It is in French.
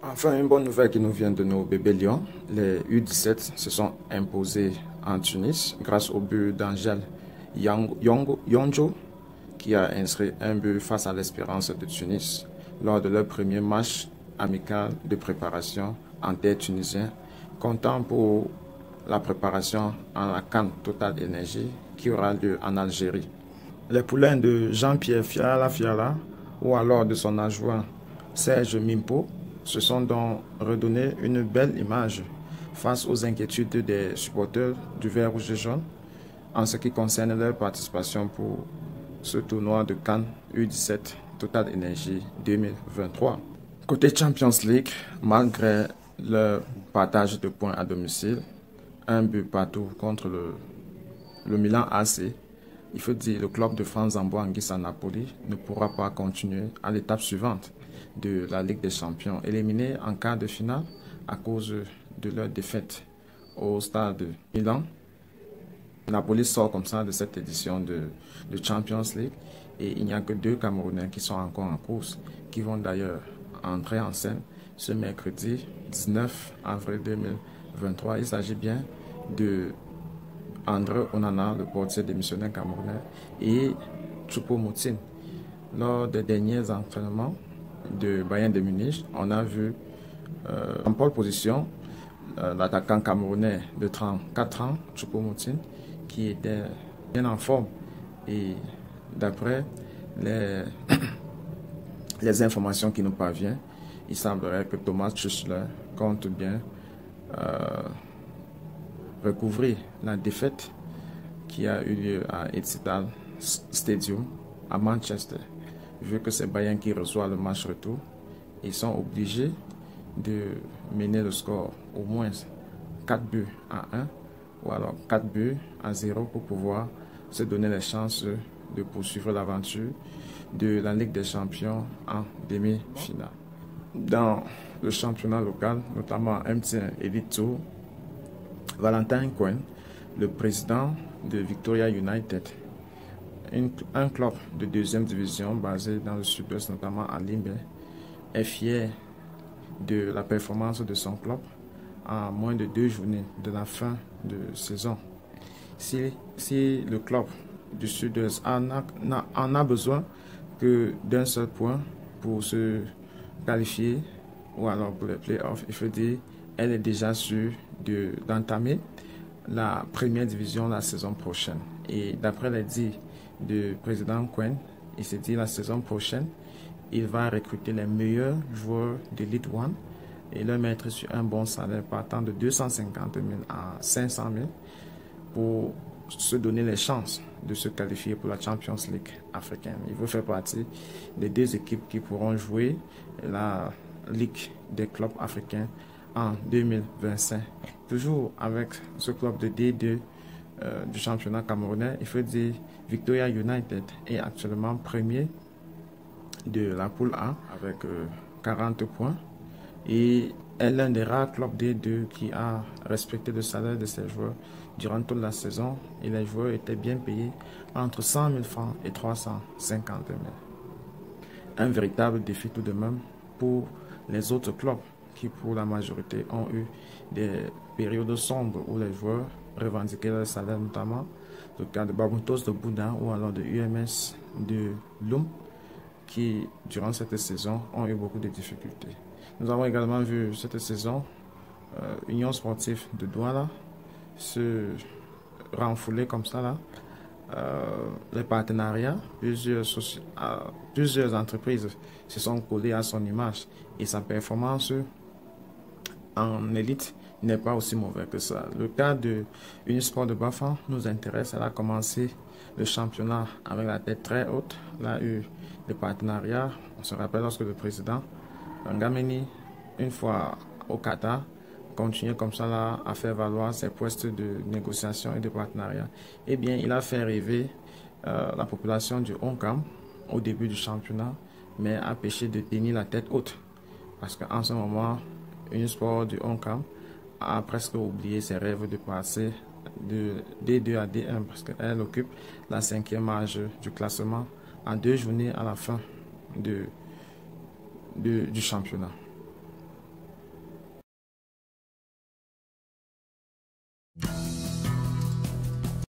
Enfin, une bonne nouvelle qui nous vient de nos bébés Lions. Les U17 se sont imposés en Tunis grâce au but d'Angel Yonjo qui a inscrit un but face à l'Espérance de Tunis lors de leur premier match amical de préparation en terre tunisien, comptant pour la préparation en la CAN Total Énergie qui aura lieu en Algérie. Les poulains de Jean-Pierre Fiala ou alors de son adjoint Serge Mimpo se sont donc redonné une belle image face aux inquiétudes des supporters du Vert Rouge et Jaune en ce qui concerne leur participation pour ce tournoi de CAN U17 Total Énergie 2023. Côté Champions League, malgré le partage de points à domicile, un but partout contre le Milan AC, il faut dire le club de France Zambo Anguissa Napoli ne pourra pas continuer à l'étape suivante de la Ligue des Champions, éliminé en quart de finale à cause de leur défaite au stade de Milan. Napoli sort comme ça de cette édition de Champions League et il n'y a que deux Camerounais qui sont encore en course, qui vont d'ailleurs entrer en scène ce mercredi 19 avril 2023. Il s'agit bien de André Onana, le portier démissionnaire camerounais, et Choupo-Moting. Lors des derniers entraînements de Bayern de Munich, on a vu en pole position l'attaquant camerounais de 34 ans, Choupo-Moting, qui était bien en forme. Et d'après les informations qui nous parviennent, il semblerait que Thomas Tuchel compte bien recouvrir la défaite qui a eu lieu à Etihad Stadium à Manchester. Vu que c'est Bayern qui reçoit le match retour, ils sont obligés de mener le score au moins 4 buts à 1 ou alors 4 buts à 0 pour pouvoir se donner les chances de poursuivre l'aventure de la Ligue des Champions en demi-finale. Dans le championnat local, notamment MTN Elite Tour, Valentin Cohen, le président de Victoria United, un club de deuxième division basé dans le sud-ouest, notamment à Limbe, est fier de la performance de son club en moins de 2 journées de la fin de saison. Si le club du sud-ouest en a besoin que d'un seul point pour se qualifier ou alors pour les playoffs, il faut dire elle est déjà sûre d'entamer la première division la saison prochaine. Et d'après les dires du président Cohen, il s'est dit la saison prochaine, il va recruter les meilleurs joueurs de League One et leur mettre sur un bon salaire partant de 250 000 à 500 000 pour se donner les chances de se qualifier pour la Champions League africaine. Il veut faire partie des 2 équipes qui pourront jouer la Ligue des clubs africains en 2025. Toujours avec ce club de D2 du championnat camerounais, il faut dire Victoria United est actuellement premier de la poule A avec 40 points et est l'un des rares clubs D2 qui a respecté le salaire de ses joueurs durant toute la saison et les joueurs étaient bien payés entre 100 000 francs et 350 000. Un véritable défi tout de même pour les autres clubs qui pour la majorité ont eu des périodes sombres où les joueurs revendiquaient leur salaire, notamment le cas de Baboutos de Bouddha ou alors de UMS de Loum qui durant cette saison ont eu beaucoup de difficultés. Nous avons également vu cette saison Union Sportive de Douala se renfouler comme ça là. Les partenariats, plusieurs entreprises se sont collées à son image et sa performance en élite n'est pas aussi mauvais que ça. Le cas de Unisport de Bafang nous intéresse. Elle a commencé le championnat avec la tête très haute. Elle a eu des partenariats. On se rappelle lorsque le président Ngameni, une fois au Qatar, continuait comme ça là, à faire valoir ses postes de négociation et de partenariat. Eh bien, il a fait rêver la population du Honkam au début du championnat, mais a péché de tenir la tête haute. Parce qu'en ce moment, Unisport du Honkam a presque oublié ses rêves de passer de D2 à D1 parce qu'elle occupe la 5e marge du classement en 2 journées à la fin du championnat.